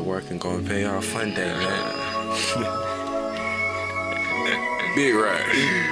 work and go and pay y'all fun day, man. Big right.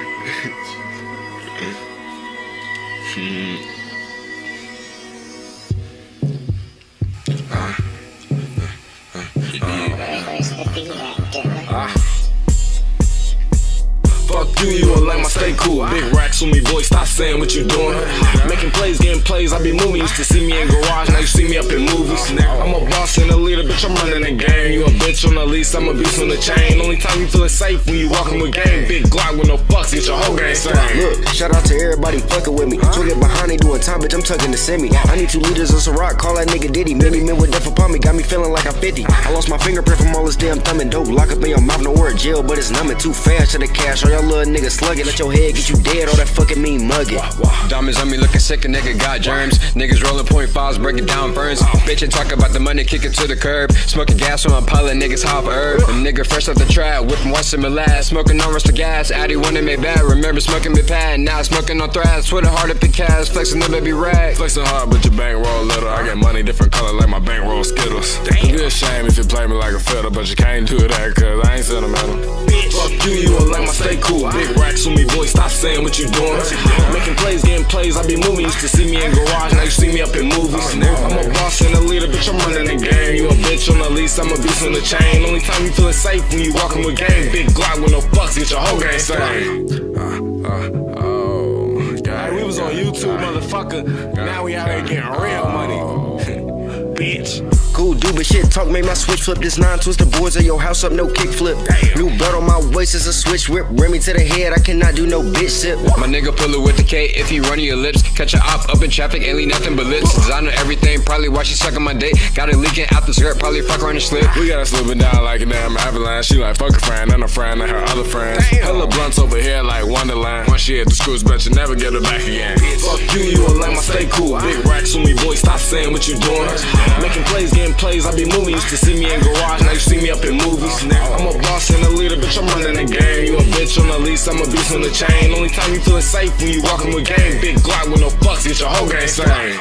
Fuck you, you won't like my stay cool. Big racks on me, boy, stop saying what you doing. Making plays, getting plays, I be moving. Used to see me in garage, now you see me up in movies. I'm a boss and a leader, bitch, I'm running the game. You a bitch on the lease, I'm a beast on the chain. Only time you feeling safe when you walking with game. Big Glock with no fucks, get your whole game same. Look, shout out to everybody fucking with me. Talking behind, they doing time, bitch, I'm tucking the semi. I need 2 liters of Ciroc, call that nigga Diddy. Many men with death upon me, got me feeling like I'm 50. I lost my fingerprint from all this damn thumbing dope. Lock up in your mouth, no word jail, but it's numbing too fast to the cash. All y'all little niggas slugging, let your head get you dead, all that fucking mean mugging. Diamonds on me looking sick, a nigga got germs. Niggas rolling .5s, breaking down burns. Bitch and talk about the money, kick it to the curb. Smoking gas on my pilot, niggas hop herb. A nigga fresh off the trap, whipping once in my last. Smoking on rush the gas, Addy wanted me bad. Remember smoking me pad, now smoking on thrash. Twitter hard up in cash, flexing the baby rag. Flexing hard, but your bankroll little. I get money different color like my bankroll Skittles. It'd be a shame if you play me like a fiddle, but you can't do that cause I ain't sentimental. Fuck you, you won't like my stay cool. Big racks on me, boy, stop saying what you doing. Making plays, getting plays, I be moving. Used to see me in garage, now you see me up in movies. I'm a boss and a leader, bitch, I'm running the game. You a bitch on the lease, I'm a beast on the chain. Only time you feeling safe when you walking with game. Big Glock with no fucks, get your whole game same. God, we was on YouTube, motherfucker. Now we out here getting real money. Bitch. Cool dude, but shit talk made my switch flip. This 9 twist the boards of your house up, no kickflip. New belt on my waist is a switch whip. Remy to the head, I cannot do no bitch sip. My nigga pull it with the K if he running your lips. Catch a op up in traffic, ain't leave nothing but lips. Designer everything, probably why she sucking my dick. Got it leaking out the skirt, probably fuck her in the slip. We gotta slip it down like a damn avalanche. She like fuck a friend and a friend and her other friends. Hella blunts over here like Wonderland. Once she hit the screws, bet you never get her back again. Fuck you, you won't like my stay cool. Big racks on me, boy, stop saying what you doing. Making plays, getting plays, I be moving. Used to see me in garage, now you see me up in movies. I'm a boss and a leader, bitch, I'm running the game. You a bitch on the lease, I'm a beast on the chain. Only time you feeling safe when you walking with game. Big Glock with no fucks, get your whole game same.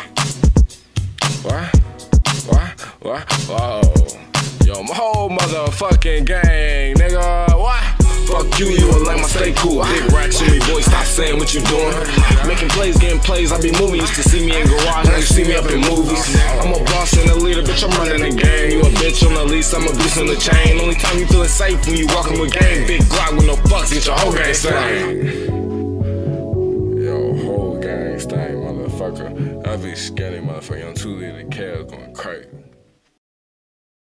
What? Whoa. Yo, my whole motherfucking gang, nigga. What? Fuck you, you won't like my stay cool. Big racks on me, boy, stop saying what you doing. Making plays, getting plays, I be moving. Used to see me in garage, now you see me up in movies. I'm a boss and a leader, bitch, I'm running the game. You a bitch on the lease, I'm a beast on the chain. Only time you feeling safe when you walking with game. Big Glock with no fucks, get your whole gang same. Yo, whole gang stain, motherfucker. LVSkinny, motherfucker. Young 2 liter Quellz going crazy.